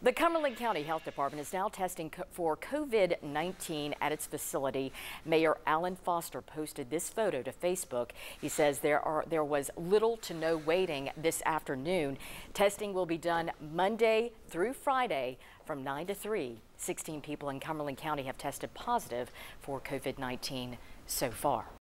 The Cumberland County Health Department is now testing for COVID-19 at its facility. Mayor Alan Foster posted this photo to Facebook. He says there was little to no waiting this afternoon. Testing will be done Monday through Friday from 9 to 3. 16 people in Cumberland County have tested positive for COVID-19 so far.